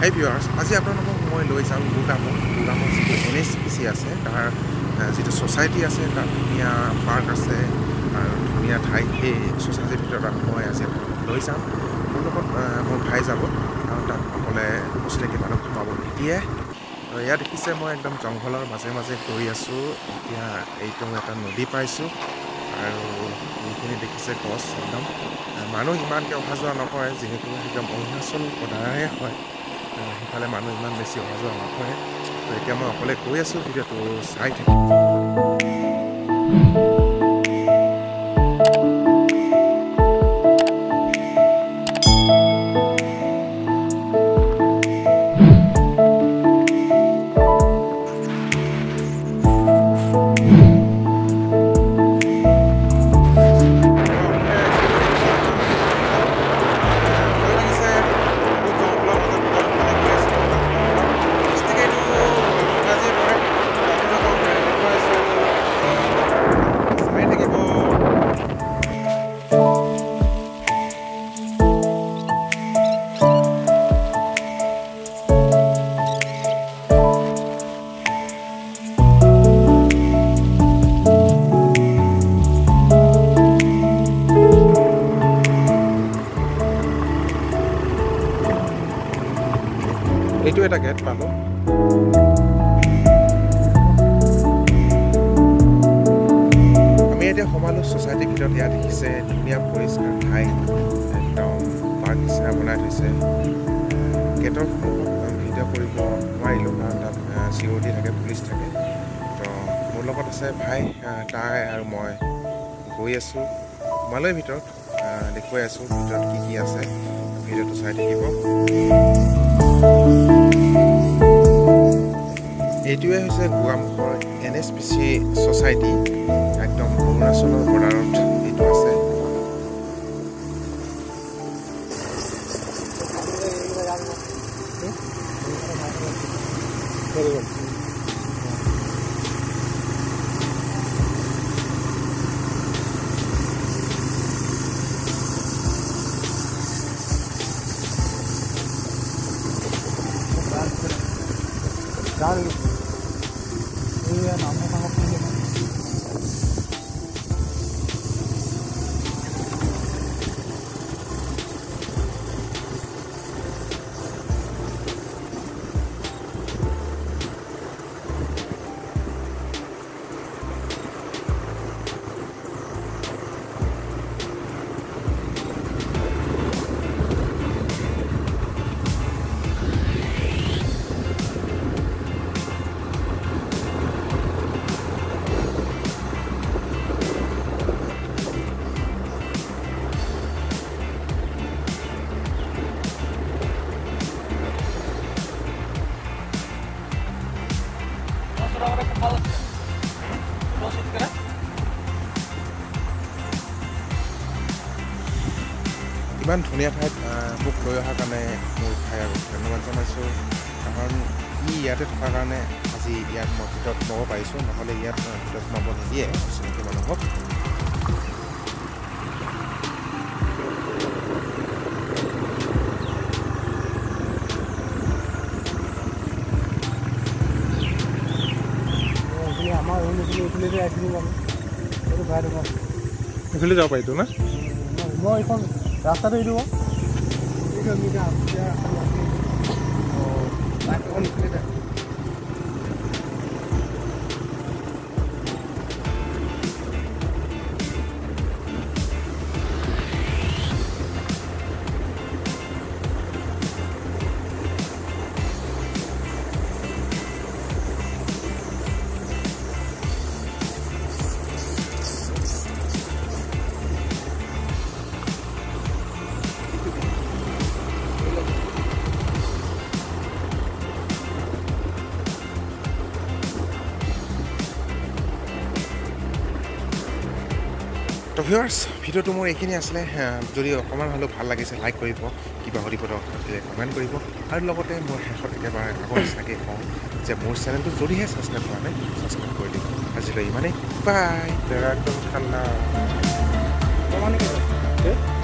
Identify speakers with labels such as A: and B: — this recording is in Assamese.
A: হাই ভিউৱাৰ্ছ, আজি আপোনালোকক মই লৈ যাম গুগামুখ যিটো NHPC আছে, তাৰ যিটো ছ'চাইটি আছে, তাত ধুনীয়া পাৰ্ক আছে আৰু ধুনীয়া ঠাই। সেই ছ'চাইটিৰ ভিতৰত মই আজি আপোনালোকক লৈ যাম। মোৰ লগত মোৰ ভাই যাব, আৰু তাত অকলে অচিনাকি মানুহ সোমাব নিদিয়ে। ইয়াত দেখিছে মই একদম জংঘলৰ মাজে মাজে গৈ আছোঁ। এতিয়া এইটো এটা নদী পাইছোঁ, আৰু এইখিনি দেখিছে গছ একদম। মানুহ ইমানকৈ অহা যোৱা নকৰে, যিহেতু একদম অৰুণাচল বৰ্ডাৰহে হয়। সেইফালে মানুহ ইমান বেছি অহা যোৱা নকৰে। তো এতিয়া মই অকলে গৈ আছোঁ, ভিডিঅ'টো চাই থাকিম। এইটো এটা গেট পালোঁ। আমি এতিয়া সোমালোঁ ছ'চাইটিৰ ভিতৰত। ইয়াত দেখিছে ধুনীয়া পৰিষ্কাৰ ঠাই, একদম পাৰ্ক নিচিনা বনাই থৈছে। গেটৰ সন্মুখত ভিডিঅ' কৰিব নোৱাৰিলোঁ, কাৰণ তাত চিকিউৰিটি থাকে, পুলিচ থাকে। তো মোৰ লগত আছে ভাই, তাই আৰু মই গৈ আছোঁ। সোমালৈ ভিতৰত দেখুৱাই আছোঁ ভিতৰত কি কি আছে। ভিডিঅ'টো চাই থাকিব। এইটোৱে হৈছে গুগামুখৰ NHPC ছ'চাইটি, একদম অৰুণাচলৰ বৰ্ডাৰত এইটো আছে। ইমান ধুনীয়া ঠাইত মোক লৈ অহাৰ কাৰণে মোৰ ভাই আৰু ধন্যবাদ জনাইছোঁ। কাৰণ ইয়াতে থকাৰ কাৰণে আজি ইয়াত মই ভিতৰত সোমাব পাৰিছোঁ, নহ'লে ইয়াত ভিতৰত সোমাব নিদিয়ে অচিনাকি মানুহক। এইফালে যাব পাৰিতো না?
B: মই এইখন ৰাস্তাটো এইটো
A: তো ভিউৱাৰ্ছ, ভিডিঅ'টো মোৰ এইখিনি আছিলে। যদি অকণমান হ'লেও ভাল লাগিছে লাইক কৰিব, কিবা সুধিব থাকিলে কমেণ্ট কৰিব, আৰু লগতে মোৰ শেষত একেবাৰে আগৰ নিচিনাকৈ কওঁ যে মোৰ চেনেলটো যদিহে ছাবস্ক্ৰাইব কৰা নাই, ছাবস্ক্ৰাইব কৰি দিব। আজিলৈ ইমানেই, বাই।
B: একদম ঠাণ্ডা।